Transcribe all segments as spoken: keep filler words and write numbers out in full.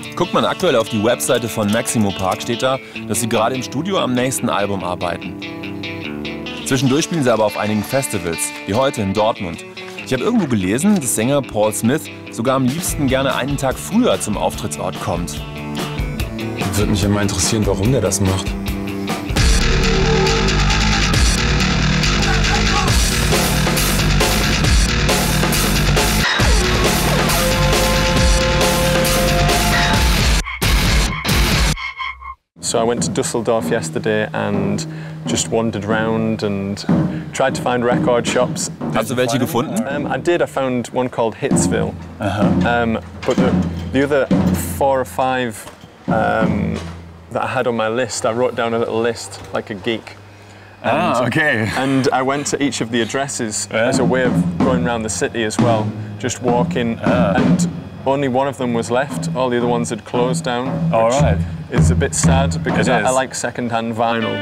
Guckt man aktuell auf die Webseite von Maximo Park, steht da, dass sie gerade im Studio am nächsten Album arbeiten. Zwischendurch spielen sie aber auf einigen Festivals, wie heute in Dortmund. Ich habe irgendwo gelesen, dass Sänger Paul Smith sogar am liebsten gerne einen Tag früher zum Auftrittsort kommt. Würde mich immer interessieren, warum der das macht. So I went to Düsseldorf yesterday and just wandered around and tried to find record shops. Hast du welche gefunden? Um, I did. I found one called Hitsville. Uh-huh. um, but the, the other four or five um, that I had on my list, I wrote down a little list like a geek. And, ah, okay. And I went to each of the addresses yeah. as a way of going around the city as well, just walking. Ah. And only one of them was left. All the other ones had closed down. All right. Is a bit sad because I, I like second-hand vinyl.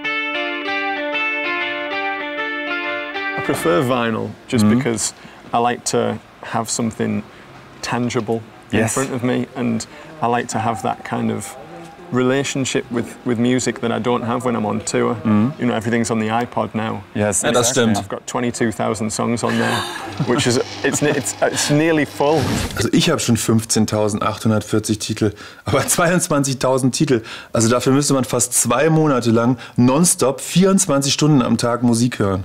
I prefer vinyl just mm-hmm. because I like to have something tangible yes. in front of me, and I like to have that kind of relationship with, with music that I don't have when I'm on tour. Mm. You know, everything's on the iPod now. Yes, ja, das stimmt. I've got twenty-two thousand songs on there, which is it's, it's, it's nearly full. Also ich habe schon fünfzehntausendachthundertvierzig Titel, aber zweiundzwanzigtausend Titel. Also dafür müsste man fast zwei Monate lang nonstop vierundzwanzig Stunden am Tag Musik hören.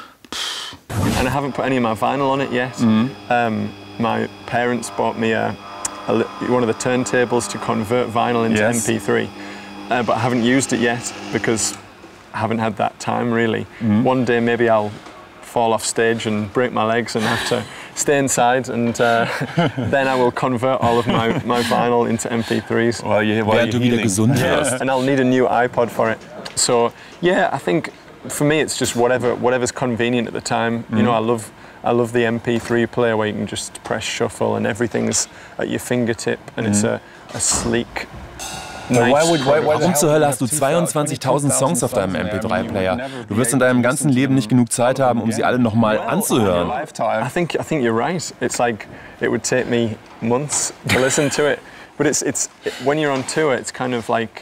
Pff. And I haven't put any of my vinyl on it yet. Mm. Um, my parents bought me a one of the turntables to convert vinyl into yes. M P three, uh, but I haven't used it yet because I haven't had that time really. Mm. One day maybe I'll fall off stage and break my legs and have to stay inside, and uh, then I will convert all of my, my vinyl into M P threes. Well, yeah, well, du wieder gesund wirst. And I'll need a new iPod for it. So yeah, I think for me it's just whatever whatever's convenient at the time. Mm. You know, I love I love the M P three player where you can just press shuffle and everything's at your fingertip, and mm. it's a, a sleek. Nice. Warum zur Hölle hast du zweiundzwanzigtausend Songs auf deinem M P drei Player? Du wirst in deinem ganzen Leben nicht genug Zeit haben, um sie alle nochmal anzuhören. I think I think you're right. It's like it would take me months to listen to it, but it's it's it, when you're on tour, it's kind of like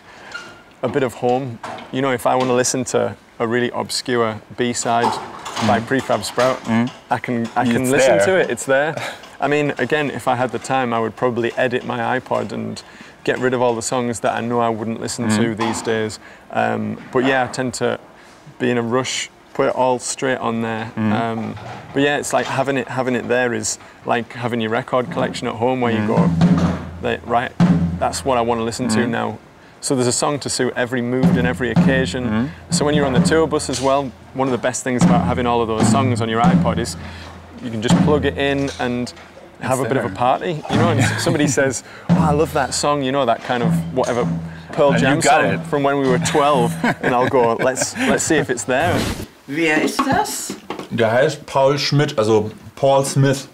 a bit of home. You know, if I want to listen to a really obscure B-side by Prefab Sprout, mm. I can I can it's listen there. to it. It's there. I mean, again, if I had the time, I would probably edit my iPod and get rid of all the songs that I know I wouldn't listen mm. to these days. Um, but yeah, I tend to be in a rush, put it all straight on there. Mm. Um, but yeah, it's like having it having it there is like having your record collection at home, where mm. you go, like, right, that's what I want to listen mm. to now. So there's a song to suit every mood and every occasion. Mm-hmm. So when you're on the tour bus as well, one of the best things about having all of those songs on your iPod is you can just plug it in and have it's a bit there. of a party. You know, and somebody says, "Oh, I love that song." You know, that kind of whatever Pearl Jam song it. from when we were twelve. And I'll go, let's let's see if it's there. Wer ist das? Der heißt Paul Schmidt, also Paul Smith.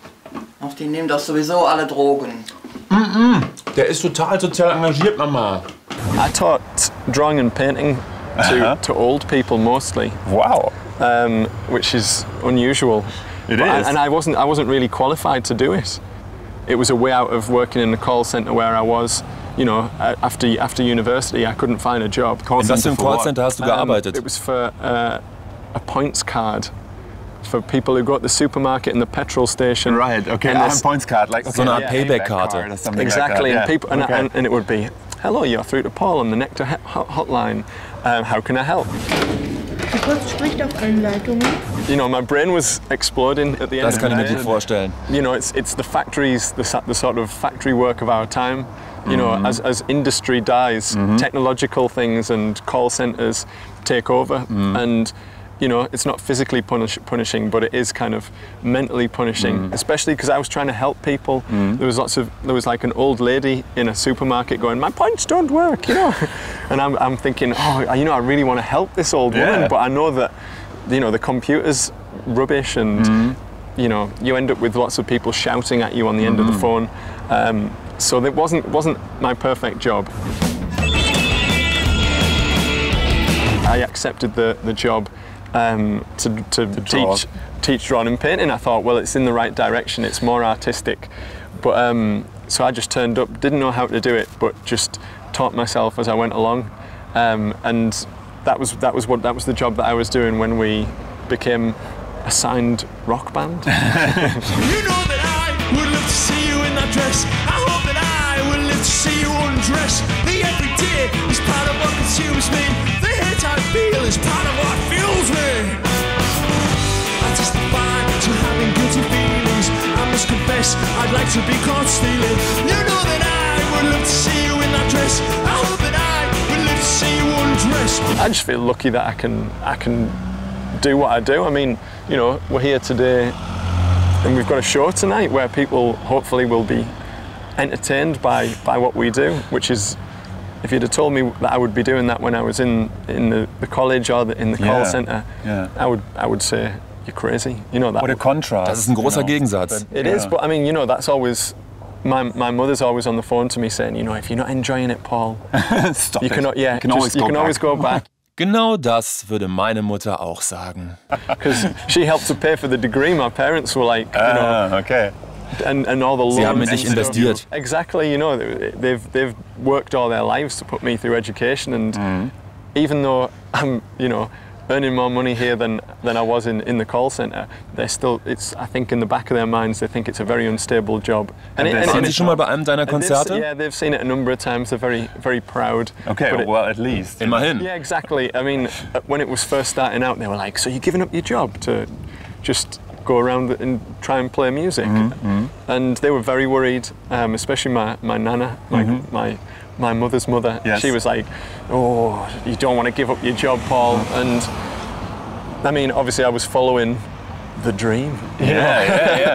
Ach, die nehmen doch sowieso alle Drogen. Mm-mm. Der ist total sozial engagiert, Mama. I taught drawing and painting to, uh-huh. to old people mostly. Wow. Um, which is unusual. It but is. I, and I wasn't, I wasn't really qualified to do it. It was a way out of working in the call centre where I was. You know, after, after university, I couldn't find a job. In was für ein Callcenter hast du gearbeitet? Um, it was for uh, a points card. For people who go to the supermarket and the petrol station. Right, okay, and a points card, like so a Payback-Karte. Exactly, like and, people, and, okay. and, and it would be, hello, you're through to Paul on the Nectar hotline. Um, how can I help? You know, my brain was exploding at the end. Das kann ich mir gut vorstellen. You know, it's it's the factories, the, the sort of factory work of our time. You know, mm-hmm. as as industry dies, mm-hmm. technological things and call centers take over, mm. and you know, it's not physically punish, punishing, but it is kind of mentally punishing, mm. especially because I was trying to help people. Mm. There was lots of, there was like an old lady in a supermarket going, my points don't work, you know? And I'm, I'm thinking, oh, you know, I really want to help this old yeah. woman, but I know that, you know, the computer's rubbish, and, mm. you know, you end up with lots of people shouting at you on the end mm. of the phone. Um, so it wasn't, wasn't my perfect job. I accepted the, the job Um, to, to, to teach, teach drawing and painting. I thought, well, it's in the right direction, it's more artistic. But um, so I just turned up, didn't know how to do it, but just taught myself as I went along, um, and that was that was what that was the job that I was doing when we became a signed rock band. You know that I would love to see you in that dress. I hope that I would live to see you undress. The everyday is part of what consumes me. The hate I feel is part of what fuels me. I testify to having guilty feelings. I must confess, I'd like to be caught stealing. You know that I would love to see you in that dress. I hope that I would live to see you undress. I just feel lucky that I can I can do what I do. I mean, you know, we're here today and we've got a show tonight where people hopefully will be entertained by, by what we do, which is, if you'd have told me that I would be doing that when I was in, in the, the college or the, in the call Yeah, centre, yeah. I would I would say, you're crazy. You know that. What a contrast. Das ist ein großer you know. Gegensatz. It is, but I mean, you know, that's always, my, my mother's always on the phone to me saying, you know, if you're not enjoying it, Paul, Stop you it. cannot, yeah, You can just- always you go can back. always go back. Genau das würde meine Mutter auch sagen. Because she helped to pay for the degree. My parents were like, you know, Ah, okay. and, and all the loans. Sie haben in and dich stuff. investiert. Exactly, you know, they've they've worked all their lives to put me through education, and even though I'm, you know, earning more money here than than I was in, in the call centre, they're still. It's I think in the back of their minds they think it's a very unstable job. And, And it, they- and Waren it- Sie schon mal bei einem deiner and they've- Konzerte? Yeah, they've seen it a number of times. They're very very proud. Okay, But it- well, at least. Immerhin. Yeah, exactly. I mean, uh, when it was first starting out, they were like, "So you're giving up your job to just go around and try and play music?" Mm-hmm. And they were very worried, um, especially my, my nana, my, my my mother's mother. Mm-hmm. Yes. She was like, "Oh, you don't want to give up your job, Paul." And I mean, obviously, I was following the dream. you know? Yeah, yeah, yeah.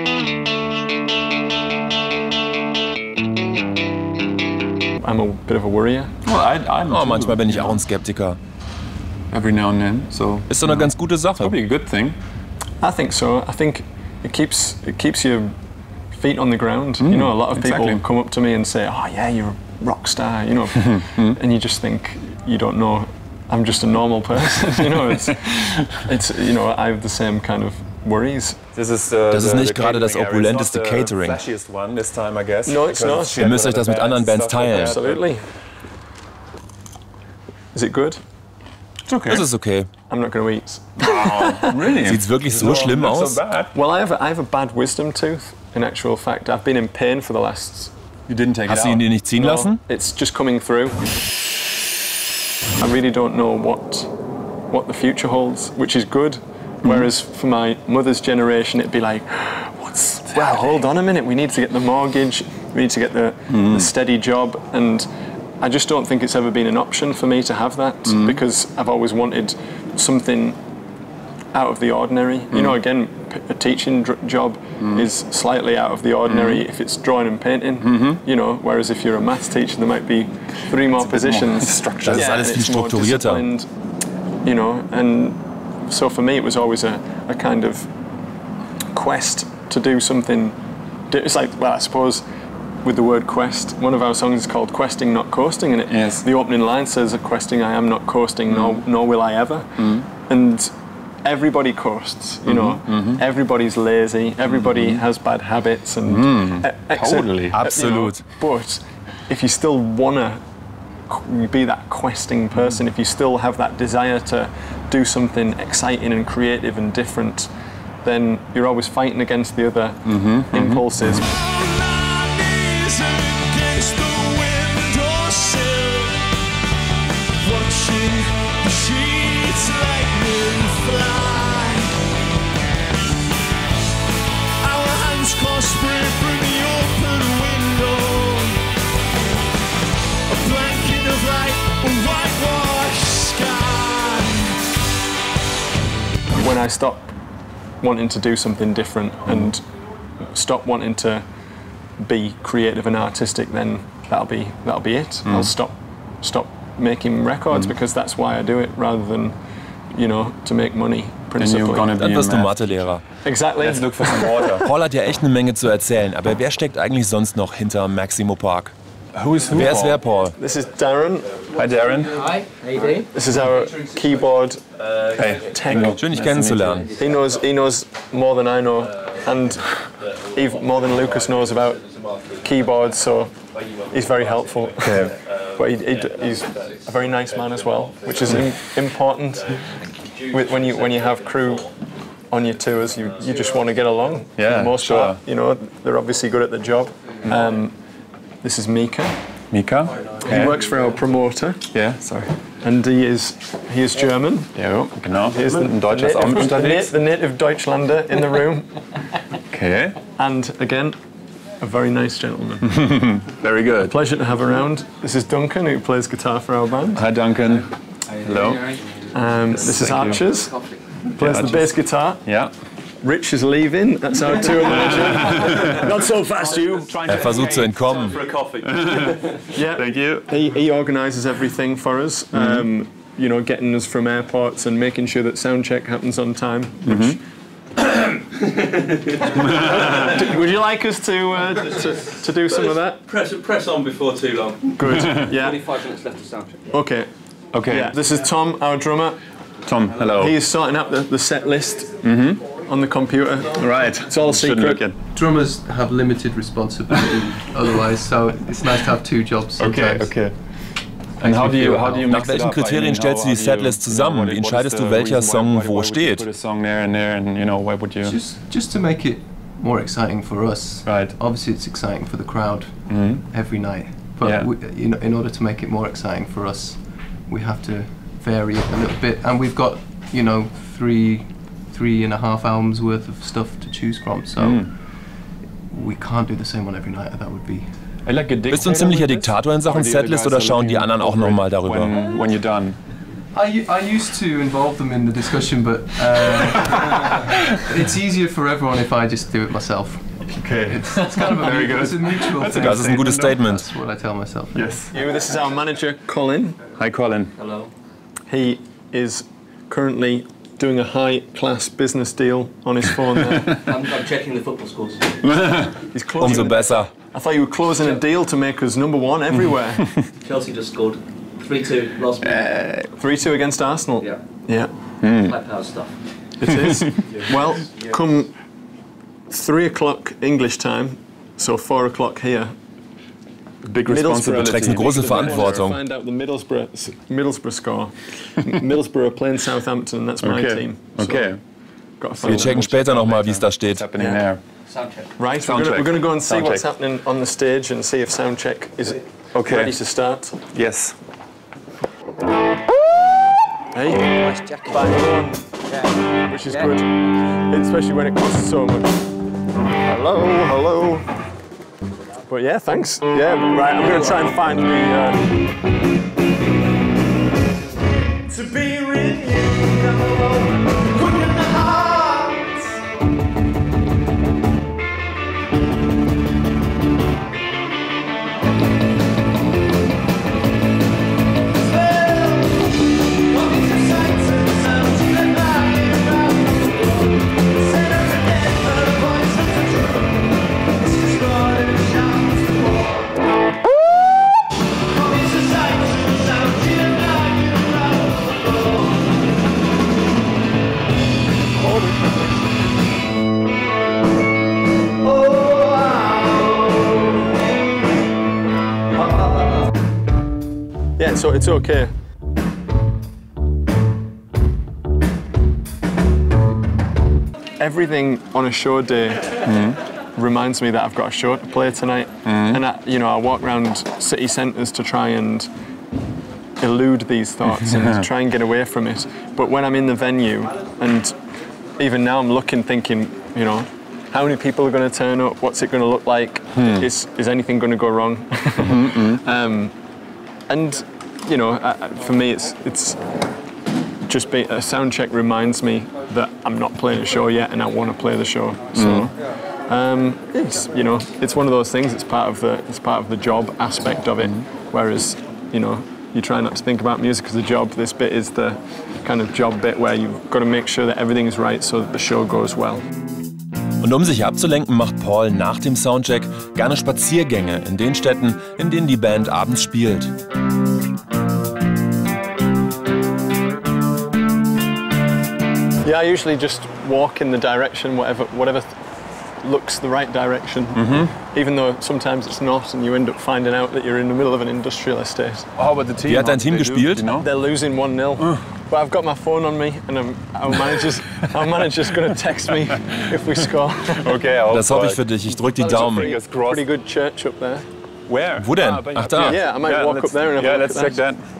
I'm a bit of a worrier. Well, I, I'm Oh, too, manchmal bin ich you auch know, ein Skeptiker. every now and then, so Ist doch eine ganz gute Sache. probably a good thing. I think so. I think it keeps it keeps your feet on the ground. you know, a lot of exactly. people come up to me and say, "Oh yeah, you're a rock star," you know, and you just think you don't know. I'm just a normal person. you know, it's it's you know I have the same kind of worries. This is, uh, Das ist the- nicht the gerade das catering area. It's opulenteste not the Catering. flashiest one this time, I guess. No, it's because not. she Ihr had müsst euch das mit other anderen Bands stuff like teilen. that, but Absolutely. Is it good? It's okay. Das ist okay. I'm not going to eat. really. Sieht's wirklich so schlimm not aus? So bad. Well, I have a, I have a bad wisdom tooth. In actual fact, I've been in pain for the last. You didn't take Hast it du out. ihn dir nicht ziehen No, lassen? it's just coming through. I really don't know what what the future holds, which is good. Whereas for my mother's generation, it'd be like, what's well, hold on a minute, we need to get the mortgage, we need to get the, the steady job, and I just don't think it's ever been an option for me to have that because I've always wanted something out of the ordinary. You know, again, p- a teaching dr- job is slightly out of the ordinary if it's drawing and painting. You know, whereas if you're a maths teacher, there might be three more positions. structured. Das ist alles and viel it's more strukturierter. disciplined, you know, and so for me it was always a, a kind of quest to do something. di- It's like, well, I suppose with the word quest, one of our songs is called Questing Not Coasting, and it, Yes. the opening line says, "Questing I am not coasting, nor, nor will I ever." And everybody coasts, you know, everybody's lazy, everybody has bad habits, and e- except- Totally. you know, Absolut. but if you still wanna qu- be that questing person, if you still have that desire to do something exciting and creative and different, then you're always fighting against the other impulses. When I stop wanting to do something different and stop wanting to be creative and artistic, then that'll be that'll be it. I'll stop stop making records because that's why I do it, rather than, you know, to make money And principally. you're gonna be Dann in wirst du math. Mathelehrer. Exactly. Let's look for some water. Paul hat ja echt eine Menge zu erzählen, aber wer steckt eigentlich sonst noch hinter Maximo Park? Who is who? Wer ist wer, Paul? This is Darren. Hi, Darren. Hi, how you doing? This is our keyboard Hey. tech. Schön, dich kennenzulernen. He knows he knows more than I know, and even more than Lucas knows about keyboards, so he's very helpful. Okay. But he, he, he's a very nice man as well, which is im- important with, when you when you have crew on your tours. You you just want to get along. Yeah, for the most sure. part, you know, they're obviously good at the job. Um, this is Mika. Mika? He works for our promoter, Ja, sorry. and he is he is German. Ja, genau. Hier ist ein The Deutscher ist auch mit native, the, unterwegs. na- the native Deutschlander in the room, Okay, and again, a very nice gentleman. very good. Pleasure to have around. This is Duncan, who plays guitar for our band. Hi Duncan. Hello. Um, this is Thank you. Archers, plays the Archers. bass guitar. Ja. Rich is leaving, that's our tour manager. Not so fast, you. Er versucht zu entkommen. Yeah, Thank you. he, he organises everything for us. Um, you know, getting us from airports and making sure that sound check happens on time. Which would you like us to, uh, to to do some of that? Press, press on before too long. Good. Yeah. twenty-five minutes left to sound check. Okay. Okay. Yeah. This is Tom, our drummer. Tom, hello. He is sorting out the, the set list on the computer. Right. It's all Shouldn't secret. look at. Drummers have limited responsibility otherwise, so it's nice to have two jobs sometimes. Okay, okay. And how do you, how do you Nach welchen Kriterien stellst du die Setlist zusammen? Wie entscheidest du, welcher Song wo steht? Put a song there and there, and you know, where would you? Just, just to make it more exciting for us. Right. Obviously, it's exciting for the crowd every night, but Yeah. we, you know, in order to make it more exciting for us, we have to vary it a little bit. And we've got, you know, three, three and a half albums worth of stuff to choose from, so we can't do the same one every night. That would be. Bist du ein ziemlicher Diktator in Sachen Setlist oder schauen die anderen auch nochmal darüber? When, when you're done. I, u- I used to involve them in the discussion, but uh, it's easier for everyone if I just do it myself. Okay. It's, it's kind of a, Very mu- good. it's a mutual thing. Das ist ein gutes Statement. That's what I tell myself. Yes. You, this is our manager, Colin. Hi Colin. Hello. He is currently doing a high-class business deal on his phone there. I'm, I'm checking the football scores. He's closing. Umso besser. I thought you were closing a deal to make us number one everywhere. Chelsea just scored three two last week. three two against Arsenal. Yeah. Yeah, High power stuff. it is. Well, come three o'clock English time, so four o'clock here. Big Middlesbrough. Du trägst eine große Verantwortung. Find out the Middlesbrough Middlesbrough score. Middlesbrough playing Southampton, and that's my Okay. team. So Okay. got to Wir find checken out. später nochmal, wie es da steht. Happening Yeah. there. Soundcheck. Right, we're Sound gonna, check. we're going to go and see Sound what's check. happening on the stage and see if soundcheck is Okay. ready to start. Yes. Hey, nice jacket. Bang on, which is good, especially when it costs so much. Hello, hello. But yeah, thanks. Yeah, right. I'm going to try and find the. Uh, To be with you, come along, quick in the heart. What is the sights and sounds you and I Set us together, voice of the truth. It's just what it shouts for. What is the sights and sounds you and I yeah, so it's okay. Everything on a show day reminds me that I've got a show to play tonight, and I, you know, I walk around city centres to try and elude these thoughts and to try and get away from it. But when I'm in the venue, and even now I'm looking, thinking, you know, how many people are going to turn up? What's it going to look like? Is is anything going to go wrong? um, and you know, uh, for me, it's it's just be, a sound check reminds me that I'm not playing a show yet, and I want to play the show. So. Um, it's you know, it's one of those things. It's part of the it's part of the job aspect of it. Whereas, you know, you try not to think about music as a job. This bit is the kind of job bit where you've got to make sure that everything is right so that the show goes well. Und um sich abzulenken, macht Paul nach dem Soundcheck gerne Spaziergänge in den Städten, in denen die Band abends spielt. Yeah, I usually just walk in the direction whatever whatever looks the right direction, mm-hmm. even though sometimes it's not, and you end up finding out that you're in the middle of an industrial estate. How about the team? Wie hat dein Team gespielt? You know? They're losing one nil. Uh. But I've got my phone on me, and I'm, our manager's, our manager's going to text me if we score. Okay, I hope Das hoffe ich für dich. Ich drück die There's a Daumen. pretty, pretty good church up there. Where? Wo denn? Ah, but- Ach da. Yeah, I might Yeah, walk up let's- there and have yeah, a look let's at check that. that.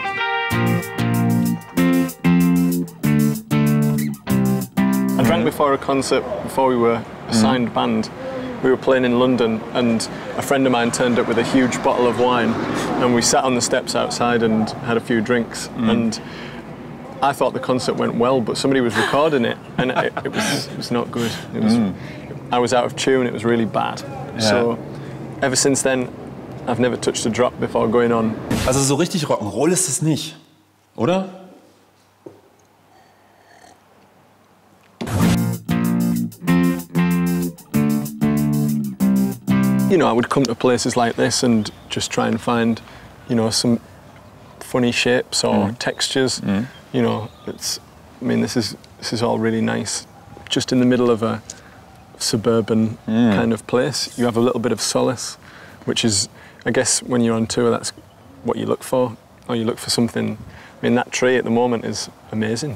I drank before a concert, before we were a signed mm. band. We were playing in London, and a friend of mine turned up with a huge bottle of wine, and we sat on the steps outside and had a few drinks. Mm. And I thought the concert went well, but somebody was recording it, and it, it, was, it was not good. It was, mm. I was out of tune. It was really bad. Yeah. So ever since then, I've never touched a drop before going on. Also so richtig Rock'n'Roll ist es nicht, oder? You know, I would come to places like this and just try and find, you know, some funny shapes or mm. textures. Mm. You know, it's. I mean, this is this is all really nice. Just in the middle of a suburban mm. kind of place, you have a little bit of solace, which is, I guess, when you're on tour, that's what you look for, or you look for something. I mean, that tree at the moment is amazing.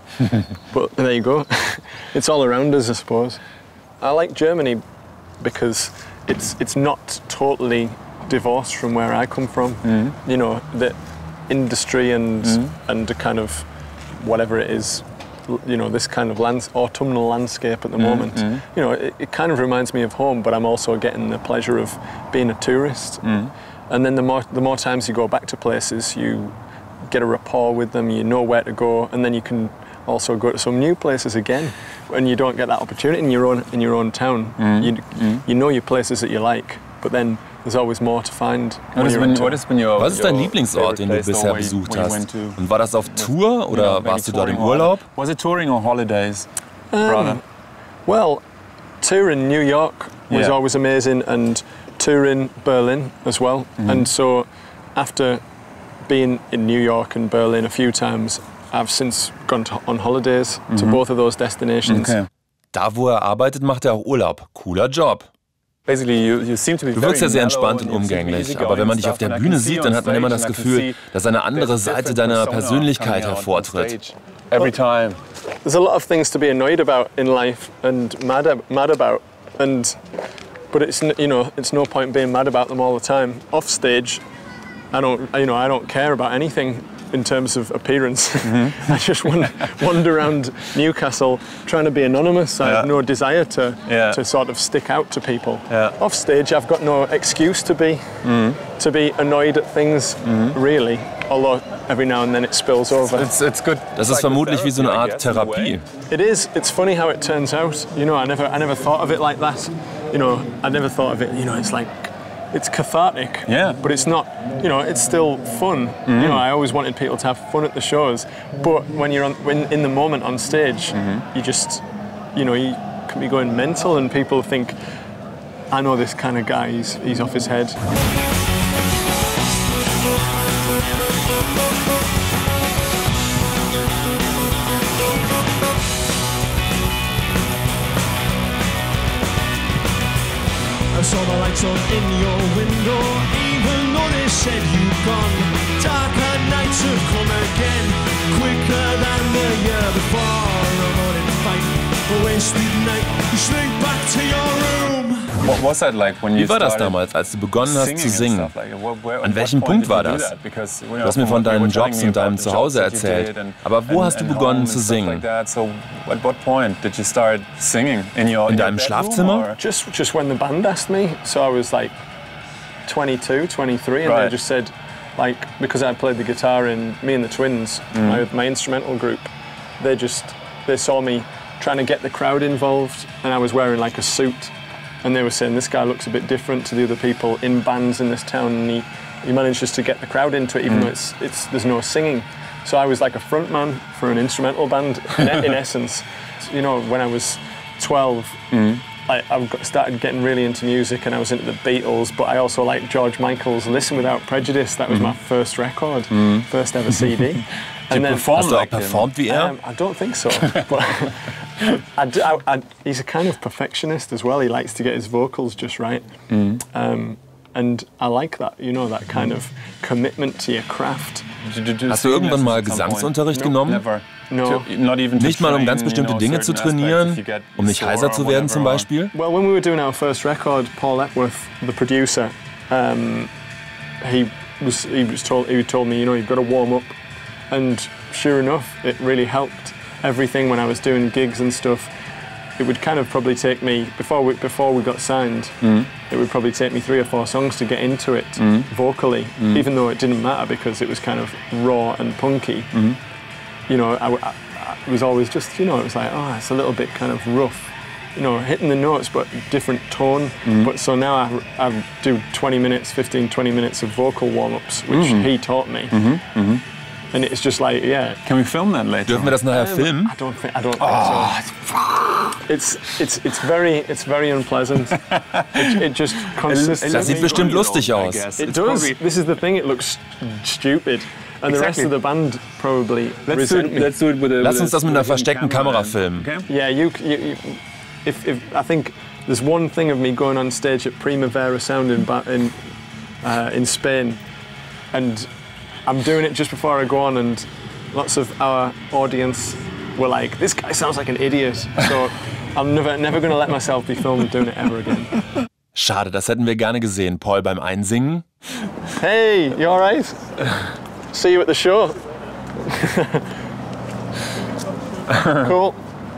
But there you go. It's all around us, I suppose. I like Germany because it's it's not totally divorced from where I come from. Mm. You know, the industry and mm. and the kind of whatever it is, you know, this kind of lands, autumnal landscape at the mm. moment. Mm. You know, it, it kind of reminds me of home, but I'm also getting the pleasure of being a tourist. Mm. And then the more the more times you go back to places, you get a rapport with them, you know where to go, and then you can also go to some new places again. And you don't get that opportunity in your own in your own town. Mm. You mm. you know your places that you like, but then there's always more to find. What has been, what has been your, Was ist dein Lieblingsort, den du bisher besucht hast? Und war das auf Tour oder warst du dort im Urlaub? Was it touring or holidays, brother? Um, well, touring New York was Yeah. always amazing, and touring Berlin as well. Mhm. And so, after being in New York and Berlin a few times, I've since gone to, on holidays to Mhm. both of those destinations. Okay. Da, wo er arbeitet, macht er auch Urlaub. Cooler Job. Basically, you, you seem to be Du wirkst ja sehr very entspannt und mellow and you seem umgänglich, easygoing aber wenn man and dich auf stuff, der and I Bühne can see sieht, on dann hat man immer stage das and I can Gefühl, see dass eine andere there's a Seite different deiner persona Persönlichkeit coming out on hervortritt. stage Every time. There's a lot of things to be annoyed about in life and mad, ab- mad about, and but it's n- you know it's no point being mad about them all the time. Off stage, I don't you know I don't care about anything in terms of appearance. Mm-hmm. I just wander, wander around Newcastle trying to be anonymous. I Yeah. have no desire to Yeah. to sort of stick out to people. Yeah. Off stage, I've got no excuse to be Mm. to be annoyed at things really. Although every now and then it spills over. It's, it's good. Das ist vermutlich wie so eine Art Therapie. It is. It's funny how it turns out. You know, I never, I never thought of it like that. You know, I never thought of it. You know, it's like, it's cathartic. Yeah. But it's not. You know, it's still fun. Mm-hmm. You know, I always wanted people to have fun at the shows. But when you're on, when in the moment on stage, mm-hmm. you just, you know, you can be going mental, and people think, I know this kind of guy. He's, he's off his head. I saw the lights on in your window, even though they said you'd gone. Darker nights have come again, quicker than the year before. A morning fight, a wasted night, you shrink back to your room. What was that like when you Wie war das started damals, als du begonnen hast zu singing singen? and stuff? Like, where- where- An at welchem what Punkt point war did you do das? that? Because, you know, Du hast mir from von what you deinen were telling Jobs me und deinem about the Zuhause jobs that you erzählt. did and- Aber wo and- hast du and begonnen home zu and stuff singen? like that. So at what point did you start singing? In your In your deinem bedroom, Schlafzimmer? or- Just, just when the band asked me, so I was like twenty-two, twenty-three, and Right. they just said, like, because I played the guitar in Me and the Twins, my, my instrumental group, they just, they saw me trying to get the crowd involved, and I was wearing like a suit, and they were saying, this guy looks a bit different to the other people in bands in this town, and he, he manages to get the crowd into it, even though it's, it's, there's no singing. So I was like a front man for an instrumental band, in, in essence. You know, when I was twelve, I, I got- started getting really into music, and I was into the Beatles, but I also liked George Michael's Listen Without Prejudice. That was my first record, first ever C D. You perform Hast du auch like him. performt wie er? Um, I don't think so. But I do, I, I, he's a kind of perfectionist as well. He likes to get his vocals just right. Mm. Um, and I like that, you know, that kind of commitment to your craft. Hast du irgendwann mal Gesangsunterricht genommen? Never. No. Not even to Nicht mal um train, ganz bestimmte you know, Dinge zu certain trainieren, aspects if you get um nicht sore heiser or zu werden whatever, zum or- Beispiel? Well, when we were doing our first record, Paul Epworth, the producer, um, he was he was told he told me, you know, you've got to warm up, and sure enough, it really helped everything when I was doing gigs and stuff. It would kind of probably take me before we before we got signed. Mhm. It would probably take me three or four songs to get into it Mhm. vocally, Mhm. even though it didn't matter because it was kind of raw and punky. Mhm. You know, I, I, it was always just, you know, it was like, oh, it's a little bit kind of rough, you know, hitting the notes but different tone. Mhm. But so now I, I do twenty minutes, fifteen, twenty minutes of vocal warm-ups, which Mhm. he taught me. Mhm. Mhm. And it's just like, yeah. Can we film that later? Dürfen wir das nachher Um, filmen? I don't think, I don't think so. It's, it's, it's very, it's very unpleasant. it, it just consistently... Das sieht bestimmt lustig aus. It does. This is the thing, it looks stupid. And the rest Exactly. of the band probably Let's do resent it, me. let's do it with a, Lass with uns a- das mit einer with a versteckten camera Kamera then, filmen. Okay? Yeah, you, you, you if, if I think there's one thing of me going on stage at Primavera Sound in Ba- in, uh, in Spain, and I'm doing it just before I go on, and lots of our audience were like, "This guy sounds like an idiot." So I'm never never going to let myself be filmed doing it ever again. Schade, das hätten wir gerne gesehen. Paul beim Einsingen. Hey, you all right? See you at the show. Cool.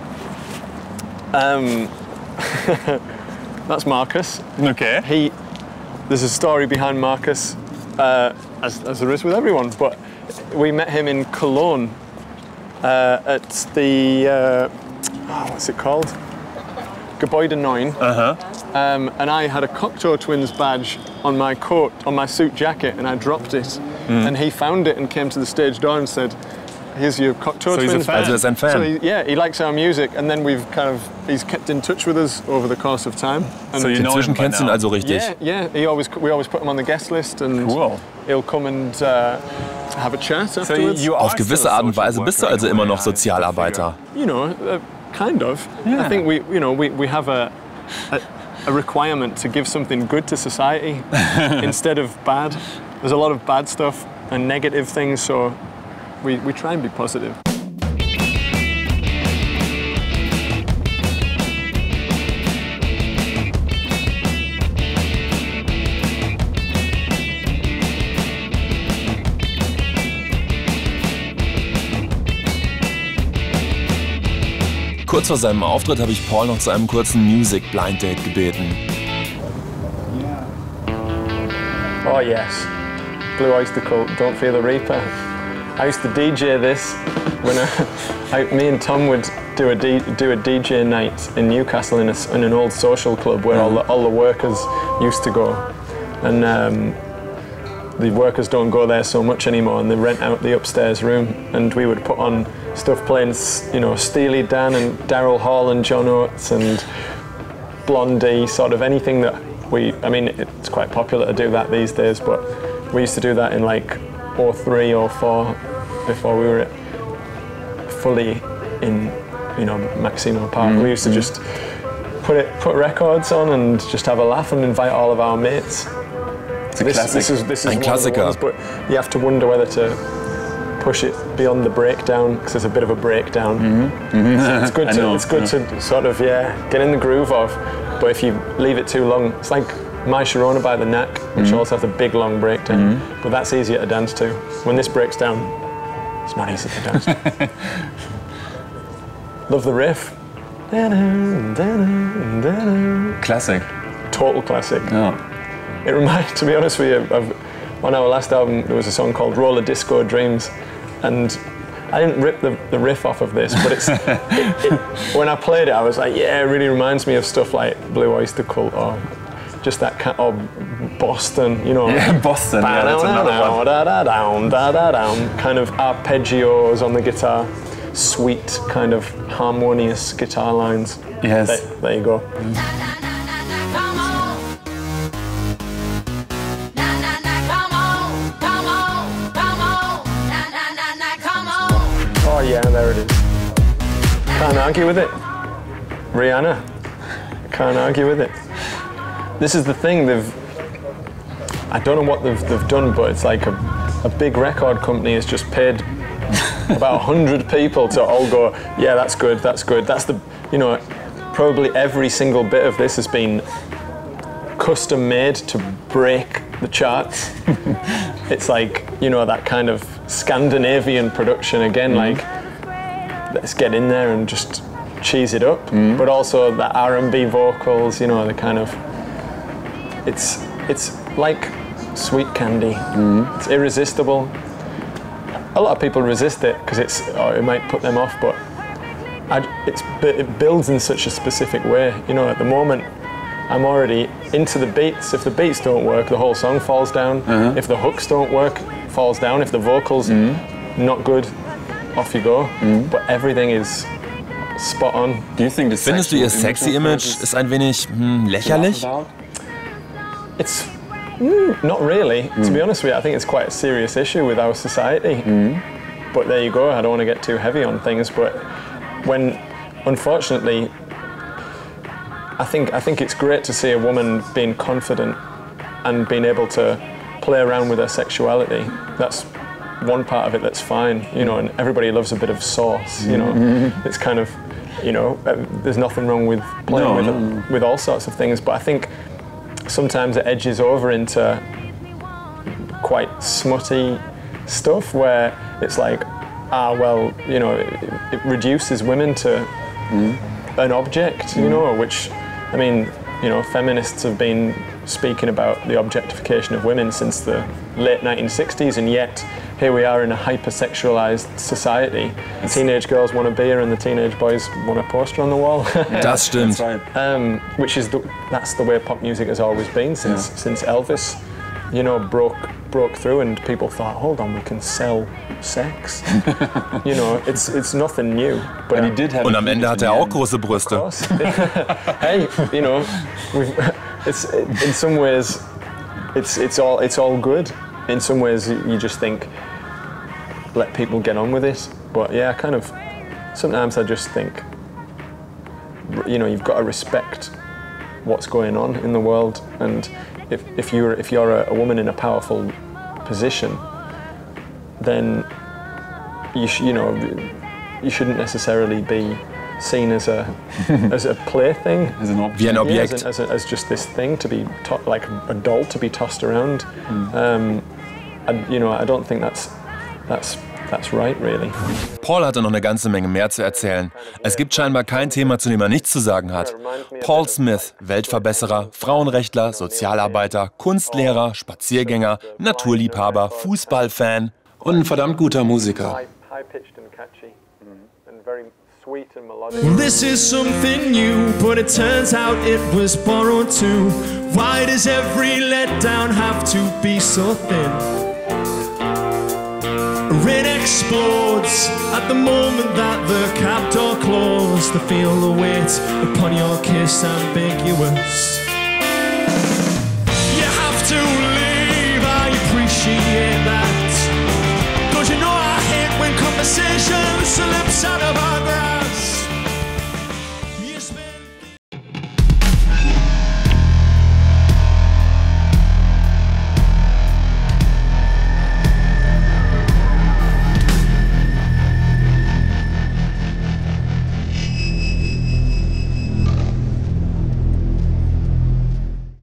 Um, that's Marcus. Okay. He, there's a story behind Marcus, uh, as, as there is with everyone, but we met him in Cologne uh, at the, uh, oh, what's it called? Gebäude nine. Uh-huh. Um, and I had a Cocteau Twins badge on my coat, on my suit jacket, and I dropped it. And he found it and came to the stage door and said, "Here's your Cocteau So he's a Twins fan. badge." Also er ist ein Fan. So he, yeah, he likes our music, and then we've kind of he's kept in touch with us over the course of time. And So you know Inzwischen him by kennst du ihn now. also richtig. yeah, yeah, he always we always put him on the guest list, and Cool. he'll come and uh, have a chat So afterwards. you Auf are gewisse still a Art und social Weise bist du worker also in a immer way, noch I Sozialarbeiter. You know, uh, kind of. Yeah. I think we, you know, we, we have a, a a requirement to give something good to society instead of bad. There's a lot of bad stuff and negative things, so we, we try and be positive. Kurz vor seinem Auftritt habe ich Paul noch zu einem kurzen Music Blind Date gebeten. Oh yes, Blue Oyster Cult, Don't Fear the Reaper. I used to D J this when I, I, me and Tom would do a, D, do a D J night in Newcastle in, a, in an old social club where all the, all the workers used to go. And um, the workers don't go there so much anymore, and they rent out the upstairs room, and we would put on stuff playing, you know, Steely Dan and Daryl Hall and John Oates and Blondie, sort of anything that we, I mean, it's quite popular to do that these days, but we used to do that in like oh three, oh four, before we were fully in, you know, Maximo Park. Mm, we used to mm. just put it, put records on and just have a laugh and invite all of our mates. It's a This, classic. this is this is Ein one of the Klassiker. ones, but you have to wonder whether to push it beyond the breakdown, because it's a bit of a breakdown. Mm-hmm. So it's good I to know, it's good to sort of yeah get in the groove of, but if you leave it too long, it's like My Sharona by the Knack, which Mm-hmm. also has a big long breakdown, but that's easier to dance to. When this breaks down, it's not easy to dance to. Love the riff. Classic. Total classic. Oh. It reminds, to be honest with you, of, on our last album there was a song called Roller Disco Dreams, and I didn't rip the, the riff off of this, but it's it, it, when I played it I was like, yeah, it really reminds me of stuff like Blue Oyster Cult or just that kind or Boston, you know. Yeah, Boston. Yeah, that's another one. Da-da-down, da-da-down, kind of arpeggios on the guitar, sweet kind of harmonious guitar lines. Yes. There, there you go. Come on, come on, come on, na na na na, come on. There it is. Can't argue with it. Rihanna. Can't argue with it. This is the thing, they've... I don't know what they've, they've done, but it's like a, a big record company has just paid about a hundred people to all go, yeah, that's good, that's good. That's the, you know, probably every single bit of this has been custom made to break the charts. It's like, you know, that kind of Scandinavian production again, mm. like, let's get in there and just cheese it up. Mm. But also the R and B vocals, you know, the kind of, it's, it's like sweet candy. Mm. It's irresistible. A lot of people resist it because it's, oh, it might put them off, but I, it's, it builds in such a specific way. You know, at the moment, I'm already into the beats. If the beats don't work, the whole song falls down. Uh-huh. If the hooks don't work, falls down. If the vocals mm. not good, off you go. Mm. But everything is spot on. Do you think the Findest du ihr sexy Image ist ein wenig hm, lächerlich? It's mm, not really. Mm. To be honest with you, I think it's quite a serious issue with our society. Mm. But there you go. I don't want to get too heavy on things, but when, unfortunately, I think I think it's great to see a woman being confident and being able to play around with her sexuality. That's one part of it that's fine, you know, and everybody loves a bit of sauce, you know. Mm-hmm. It's kind of, you know, there's nothing wrong with playing no, with, no. with all sorts of things, but I think sometimes it edges over into quite smutty stuff where it's like, ah, well, you know, it, it reduces women to mm. an object, you know, which, I mean, you know, feminists have been speaking about the objectification of women since the late nineteen sixties, and yet here we are in a hypersexualized society. The teenage girls want a beer and the teenage boys want a poster on the wall. Das stimmt. Um, which is the, that's the way pop music has always been since yeah. since Elvis, you know, broke broke through and people thought, hold on, we can sell sex. You know, it's it's nothing new. But he did have Und am Ende hat er auch große Brüste. Hey, you know, we've, it's in some ways, it's it's all it's all good. In some ways, you just think, let people get on with it. But yeah, kind of. Sometimes I just think, you know, you've got to respect what's going on in the world, and if if you're if you're a, a woman in a powerful position, then you sh- you know you shouldn't necessarily be seen as a as a plaything, as an object, wie ein Objekt, yeah, as, a, as, a, as just this thing to be to- like a doll to be tossed around. Mm. Um, and, you know, I don't think that's that's that's right, really. Paul hatte noch eine ganze Menge mehr zu erzählen. Es gibt scheinbar kein Thema, zu dem er nichts zu sagen hat. Paul Smith, Weltverbesserer, Frauenrechtler, Sozialarbeiter, Kunstlehrer, Spaziergänger, Naturliebhaber, Fußballfan und ein verdammt guter Musiker. This is something new, but it turns out it was borrowed too. Why does every letdown have to be so thin? It explodes at the moment that the cab door closed. To feel the weight upon your kiss ambiguous.